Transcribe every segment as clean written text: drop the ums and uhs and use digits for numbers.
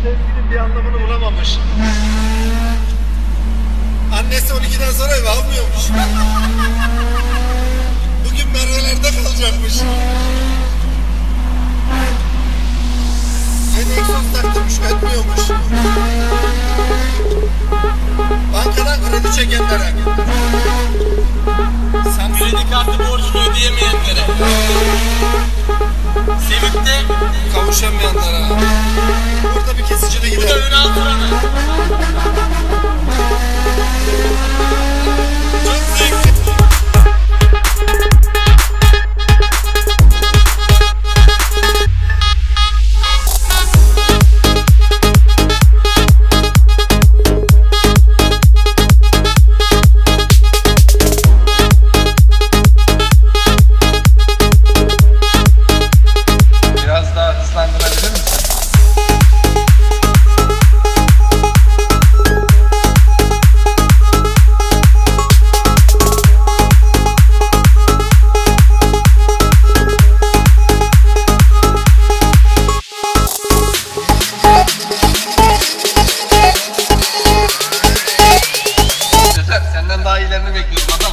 sevginin bir anlamını bulamamış. Annesi 12'den sonra eve almıyormuş. Bugün Merve'lerde kalacakmış. Yeni egzoz taktırmış, ötmüyormuş. Bankadan kredi çekenlere. Kredi kartı borcunu ödeyemeyenlere. Sevip de Kavuşamayanlara. Burada bir kesicide gidelim. bu da Ünal Turan'a. Çok zevkli. Biraz daha hızlandırabilir misin? Sezer, senden daha iyilerini bekliyorum adam.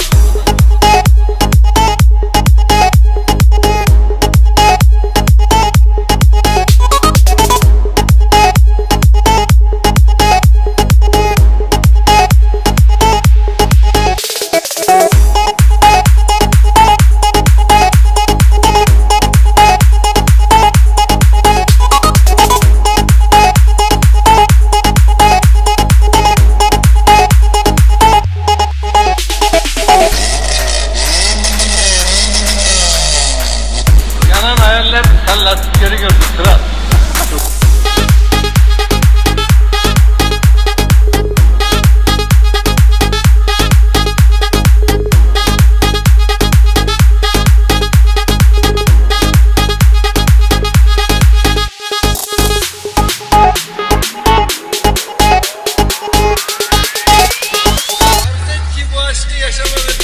Yanan hayaller sen lastikleri gördün kral. Artık ki bu aşkı yaşamadık.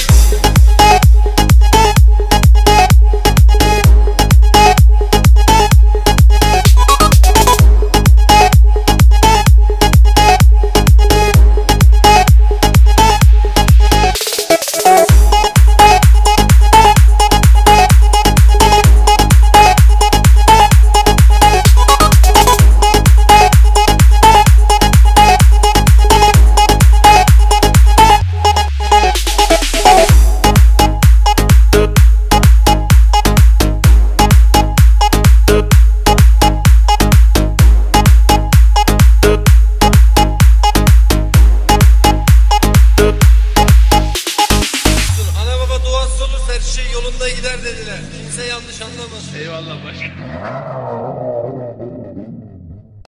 Ana baba duası olursa her şey yolunda gider dediler. Kimse yanlış anlamasın. Eyvallah başkanım.